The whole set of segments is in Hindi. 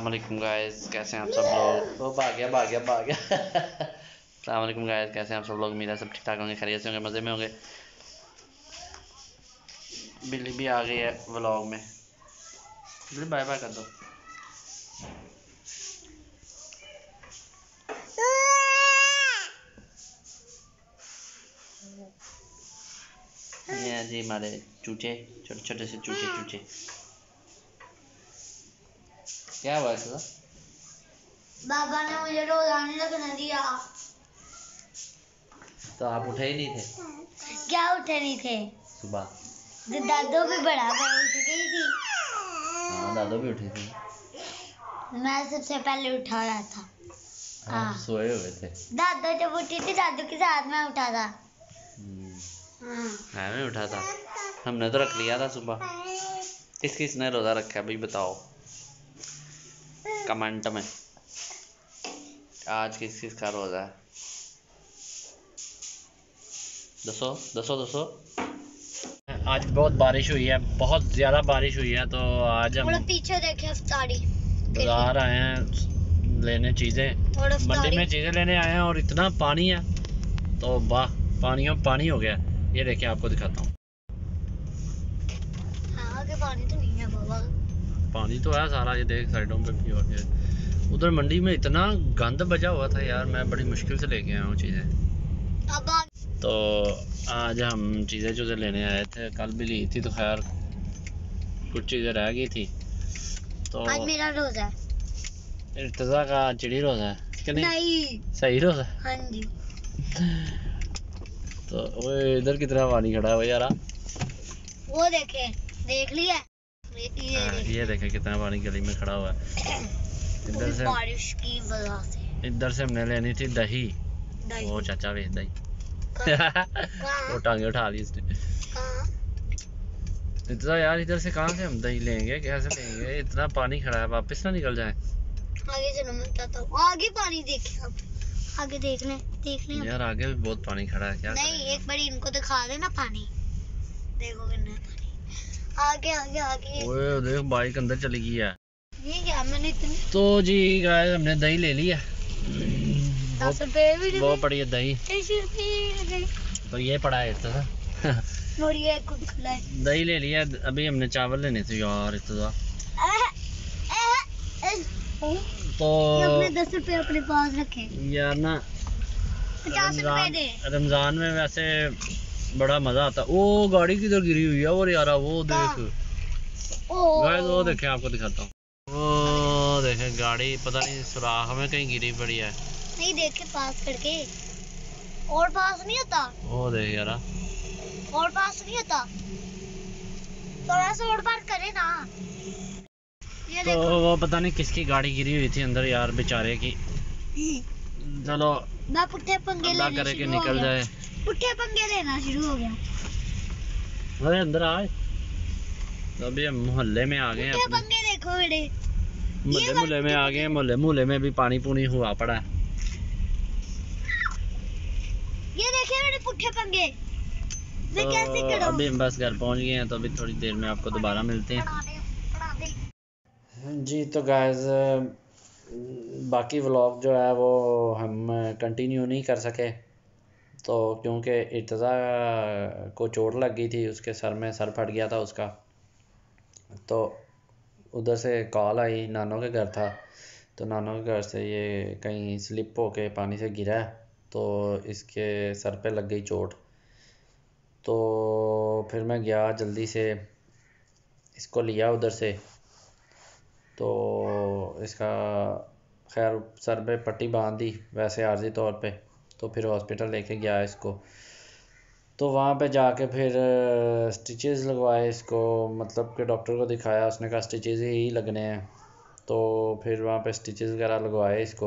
अस्सलाम वालेकुम गाइस, कैसे हैं आप सब लोग। वो भाग गया अस्सलाम वालेकुम गाइस, कैसे हैं आप सब लोग। मेरा सब ठीक ठाक होंगे, खैरियत से होंगे, मज़े में होंगे। बिल्ली भी आ गई है व्लॉग में। बिल्ली बाय बाय कर दो। ये जी हमारे चूचे, छोटे छोटे से चूचे। क्या हुआ था? बाबा ने मुझे रोजाने लगने दिया। तो आप उठे ही नहीं थे? क्या उठे नहीं थे? सुबह दादू भी बड़ा उठ गई थी। हाँ, दादू भी उठी थी। मैं सबसे पहले उठाया था। आप सोए हुए थे। दादू जब उठी थी, दादू के साथ में उठा था। मैं उठा था। हमने तो रख लिया था सुबह। किसने रोज़ा रखा है भाई बताओ कमेंट में। आज किस का रोज़ा है? दसो। आज बहुत बारिश हुई है, बहुत ज़्यादा बारिश हुई है। तो आज हम पीछे देखे अफ्तारी बाजार आए हैं लेने चीज़ें, मंडी में चीज़ें लेने आए हैं और इतना पानी है तो वाह, पानी हो गया। ये देखिए आपको दिखाता हूँ। आगे पानी तो नहीं है बाबा। पानी तो है सारा, ये देख साइडों पे भी। और उधर मंडी में इतना गंद बजा हुआ था यार, मैं बड़ी मुश्किल से लेके आया हूँ चीज़ें। तो आज हम चीज़ें लेने आए थे, कल भी ली थी तो खैर कुछ चीज़ें रह गई थी। तो आज मेरा रोज़ा है। इर्तज़ा का चिड़ी रोज़ा है कि नहीं? सही रोज़ा। हाँ जी। तो वो इधर कितना पानी खड़ा है वो यार। वो देख लिया। ये देखे कितना पानी गली में खड़ा हुआ है। इधर से बारिश की वजह से। इधर से हमने लेनी थी दही। वो चाचा बेच दही। वो टांगे उठा ली इसने। इतना यार, इधर से कहाँ से हम दही लेंगे, कैसे लेंगे? इतना पानी खड़ा है, वापस ना निकल जाए। आगे चलो, मैं बताता हूँ। आगे पानी देखे आप, आगे देख लें यार, आगे भी बहुत पानी खड़ा है। क्या नहीं, एक बार इनको दिखा देना पानी, देखो कितना पानी। आगे ओए देख, बाइक अंदर चली गई है। ये क्या, मैंने इतनी। तो जी गाइस, हमने दही ले लिया। 10 रुपए भी वो पड़ी है दही। तो ये पड़ा है इतना। और ये खुला है। दही ले लिया। अभी हमने चावल लेने थे यार इतना। तो अपने 10 रुपए अपने पास रखे यार ना, 50 रुपए दे। रमजान में वैसे बड़ा मजा आता। ओ गाड़ी किधर गिरी हुई है और यार, वो देख गाइस, वो देखे आपको दिखाता हूँ। वो देखे गाड़ी, पता नहीं सुराख में कहीं गिरी पड़ी है। नहीं, देखे पास करके। और पास नहीं होता। वो देख यार, और पास नहीं होता, थोड़ा सा और पार करे ना। ये तो वो पता नहीं किसकी गाड़ी गिरी हुई थी अंदर यार, बेचारे की। चलो मैं पुट्ठे पंगे अल्लाह लेना करे कि शुरू हो निकल गया। जाए। पुट्ठे पंगे लेना शुरू हो गया। अरे अंदर आए। तो अभी हम मोहल्ले में आ गए हैं। पुट्ठे पंगे देखो बेटे। मोहल्ले में आ गए। मोहल्ले में भी पानी पूनी हुआ पड़ा है। ये देखिए मेरे पुट्ठे पंगे। मैं तो कैसे करूं? अभी हम बस घर पहुंच गए हैं, तो अभी थोड़ी देर में आपको दोबारा मिलते हैं। जी तो गाइस, बाकी व्लॉग जो है वो हम कंटिन्यू नहीं कर सके, तो क्योंकि इर्तज़ा को चोट लग गई थी, उसके सर में सर फट गया था उसका। तो उधर से कॉल आई, नानों के घर था, तो नानों के घर से ये कहीं स्लिप होके पानी से गिरा है, तो इसके सर पे लग गई चोट। तो फिर मैं गया जल्दी से, इसको लिया उधर से। तो इसका खैर सर पे पट्टी बांध दी वैसे आर्जी तौर पे। तो फिर हॉस्पिटल लेके गया इसको। तो वहाँ पे जाके फिर स्टिचेस लगवाए इसको, मतलब कि डॉक्टर को दिखाया, उसने कहा स्टिचेस ही लगने हैं। तो फिर वहाँ पे स्टिचेस वगैरह लगवाए इसको।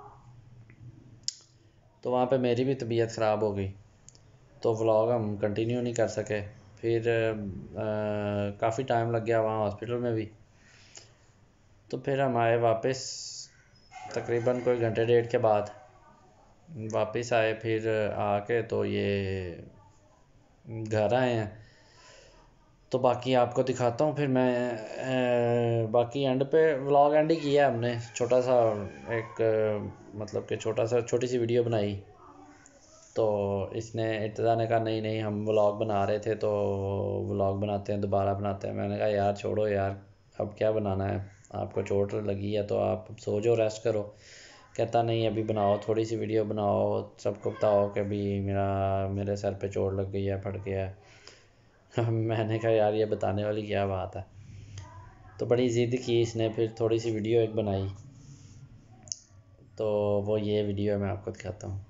तो वहाँ पे मेरी भी तबीयत ख़राब हो गई, तो व्लॉग हम कंटिन्यू नहीं कर सके। फिर काफ़ी टाइम लग गया वहाँ हॉस्पिटल में भी। तो फिर हम आए वापस, तकरीबन कोई घंटे डेढ़ के बाद वापस आए। फिर आके तो ये घर आए हैं। तो बाकी आपको दिखाता हूँ फिर मैं बाकी एंड पे व्लॉग एंड ही किया हमने, छोटा सा एक मतलब कि छोटी सी वीडियो बनाई। तो इसने इर्तज़ा ने कहा नहीं नहीं हम व्लॉग बना रहे थे तो व्लॉग बनाते हैं, दोबारा बनाते हैं। मैंने कहा यार छोड़ो यार, अब क्या बनाना है, आपको चोट लगी है तो आप सो जाओ, रेस्ट करो। कहता नहीं अभी बनाओ, थोड़ी सी वीडियो बनाओ, सबको बताओ कि अभी मेरे सर पे चोट लग गई है, फट गया है। मैंने कहा यार ये बताने वाली क्या बात है। तो बड़ी ज़िद की इसने, फिर थोड़ी सी वीडियो एक बनाई। तो वो ये वीडियो मैं आपको दिखाता हूँ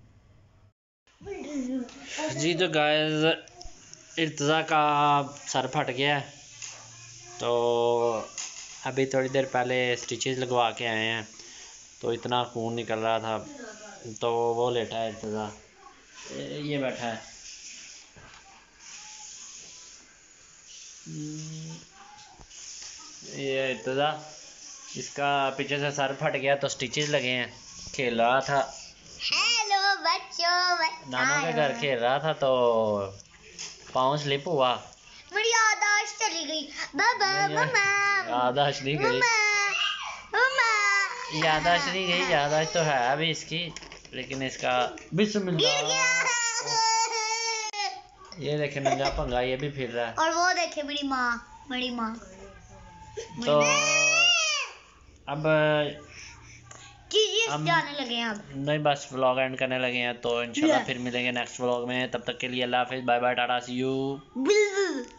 जी। तो गाइस इर्तज़ा का सर फट गया है, तो अभी थोड़ी देर पहले स्टिचेस लगवा के आए हैं, तो इतना खून निकल रहा था। तो वो लेटा है इर्तज़ा, ये बैठा है। ये इर्तज़ा, इसका पीछे से सर फट गया तो स्टिचेस लगे हैं। खेल रहा था, हेलो बच्चों, नाना के घर खेल रहा था तो पाँव स्लिप हुआ। मेरी याददाश्त चली गई। बाबा मम्मा याददाश्त नहीं गई, मम्मा याददाश्त नहीं गई, याददाश्त तो है अभी इसकी, लेकिन इसका बिस्मिल्लाह, ये देखे नंगा पंगा, ये भी फिर रहा है। और वो देखे मेरी माँ। तो अब हम जाने लगे हैं अब। नहीं, बस व्लॉग एंड करने लगे हैं। तो इंशाल्लाह फिर मिलेंगे नेक्स्ट व्लॉग में, तब तक के लिए अल्लाह हाफिज़, bye bye, tata, see you.